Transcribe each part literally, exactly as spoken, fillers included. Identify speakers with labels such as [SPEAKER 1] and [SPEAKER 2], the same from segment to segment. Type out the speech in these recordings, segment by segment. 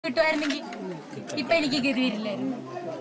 [SPEAKER 1] കിട്ടുമായിരുന്നെങ്കിൽ ഇപ്പൊ എനിക്ക് ഗതി വരില്ലായിരുന്നു.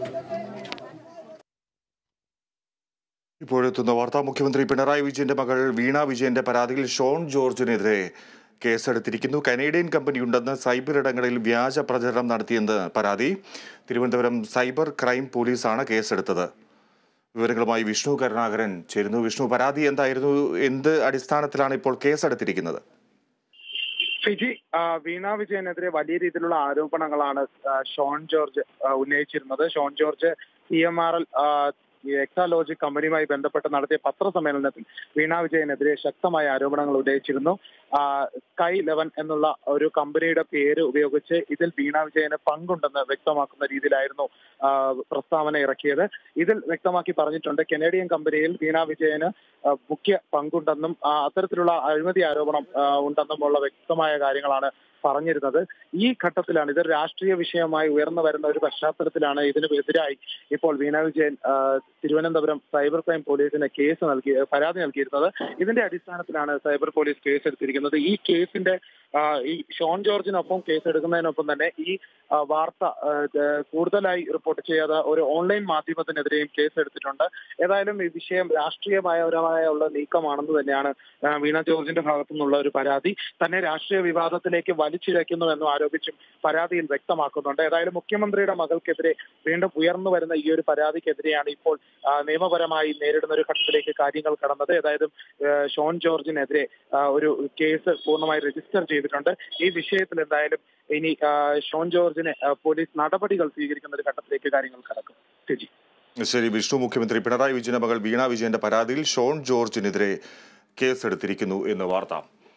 [SPEAKER 2] ഇപ്പോഴെത്തുന്ന വാർത്താ മുഖ്യമന്ത്രി പിണറായി വിജയന്റെ മകൾ വീണ വിജയന്റെ പരാതിയിൽ ഷോൺ ജോർജിനെതിരെ കേസെടുത്തിരിക്കുന്നു. കനേഡിയൻ കമ്പനിയുണ്ടെന്ന് സൈബർ ഇടങ്ങളിൽ വ്യാജ പ്രചരണം നടത്തിയെന്ന് പരാതി. തിരുവനന്തപുരം സൈബർ ക്രൈം പോലീസാണ് കേസെടുത്തത്. വിവരങ്ങളുമായി വിഷ്ണു കരുണാകരൻ ചേരുന്നു. വിഷ്ണു, പരാതി എന്തായിരുന്നു? എന്ത് അടിസ്ഥാനത്തിലാണ് ഇപ്പോൾ കേസെടുത്തിരിക്കുന്നത്?
[SPEAKER 3] ഫിജി, വീണ വിജയനെതിരെ വലിയ രീതിയിലുള്ള ആരോപണങ്ങളാണ് ഷോൺ ജോർജ് ഉന്നയിച്ചിരുന്നത്. Shone George E M R L Exalogic കമ്പനിയുമായി ബന്ധപ്പെട്ട് നടത്തിയ പത്രസമ്മേളനത്തിൽ വീണ വിജയനെതിരെ ശക്തമായ ആരോപണങ്ങൾ ഉന്നയിച്ചിരുന്നു. സ്കൈ ലെവൻ എന്നുള്ള ഒരു കമ്പനിയുടെ പേര് ഉപയോഗിച്ച് ഇതിൽ വീണ വിജയന് പങ്കുണ്ടെന്ന് വ്യക്തമാക്കുന്ന രീതിയിലായിരുന്നു പ്രസ്താവന ഇറക്കിയത്. ഇതിൽ വ്യക്തമാക്കി പറഞ്ഞിട്ടുണ്ട്, കനേഡിയൻ കമ്പനിയിൽ വീണ വിജയന് മുഖ്യ പങ്കുണ്ടെന്നും അത്തരത്തിലുള്ള അഴിമതി ആരോപണം ഉണ്ടെന്നുമുള്ള വ്യക്തമായ കാര്യങ്ങളാണ് പറഞ്ഞിരുന്നത്. ഈ ഘട്ടത്തിലാണ്, ഇതൊരു രാഷ്ട്രീയ വിഷയമായി ഉയർന്നു വരുന്ന ഒരു പശ്ചാത്തലത്തിലാണ് ഇതിനെതിരായി ഇപ്പോൾ വീണ വിജയൻ തിരുവനന്തപുരം സൈബർ ക്രൈം പോലീസിന് കേസ് നൽകി പരാതി നൽകിയിരുന്നത്. ഇതിന്റെ അടിസ്ഥാനത്തിലാണ് സൈബർ പോലീസ് കേസ് എടുത്തിരിക്കുന്നത്. ഈ കേസിന്റെ ഈ ഷോൺ ജോർജിനൊപ്പം കേസ് എടുക്കുന്നതിനൊപ്പം തന്നെ ഈ വാർത്ത കൂടുതലായി റിപ്പോർട്ട് ചെയ്യാതെ ഒരു ഓൺലൈൻ മാധ്യമത്തിനെതിരെയും കേസ് എടുത്തിട്ടുണ്ട്. ഏതായാലും ഈ വിഷയം രാഷ്ട്രീയപരമായ ഉള്ള നീക്കമാണെന്ന് തന്നെയാണ് വീണ ജോർജിന്റെ ഭാഗത്തു നിന്നുള്ള ഒരു പരാതി. തന്നെ രാഷ്ട്രീയ വിവാദത്തിലേക്ക് വലിച്ചിഴക്കുന്നു എന്നും ആരോപിച്ചും പരാതിയിൽ വ്യക്തമാക്കുന്നുണ്ട്. ഏതായാലും മുഖ്യമന്ത്രിയുടെ മകൾക്കെതിരെ വീണ്ടും ഉയർന്നു വരുന്ന ഈ ഒരു പരാതിക്കെതിരെയാണ് ഇപ്പോൾ നിയമപരമായി നേരിടുന്ന ഒരു ഘട്ടത്തിലേക്ക് കാര്യങ്ങൾ കടന്നത്. ഏതായാലും ഷോൺ ജോർജിനെതിരെ ഒരു കേസ് പൂർണ്ണമായി രജിസ്റ്റർ ചെയ്തിട്ടുണ്ട്. ഈ വിഷയത്തിൽ എന്തായാലും ഇനി ഷോൺ ജോർജിന് പോലീസ് നടപടികൾ സ്വീകരിക്കുന്ന ഒരു ഘട്ടത്തിലേക്ക് കാര്യങ്ങൾ കടക്കും. ശരി
[SPEAKER 2] ശരി വിഷ്ണു, മുഖ്യമന്ത്രി പിണറായി വിജയന്റെ മകൾ വീണ വിജയന്റെ പരാതിയിൽ ഷോൺ ജോർജിനെതിരെ കേസെടുത്തിരിക്കുന്നു എന്ന് വാർത്ത.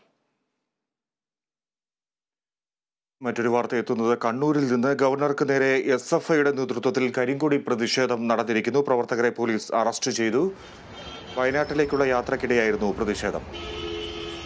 [SPEAKER 2] മറ്റൊരു വാർത്ത എത്തുന്നത് കണ്ണൂരിൽ നിന്ന്. ഗവർണർക്ക് നേരെ എസ് എഫ് ഐയുടെ നേതൃത്വത്തിൽ കരിങ്കൊടി പ്രതിഷേധം നടന്നിരിക്കുന്നു. പ്രവർത്തകരെ പോലീസ് അറസ്റ്റ് ചെയ്തു. വയനാട്ടിലേക്കുള്ള യാത്രക്കിടെയായിരുന്നു പ്രതിഷേധം.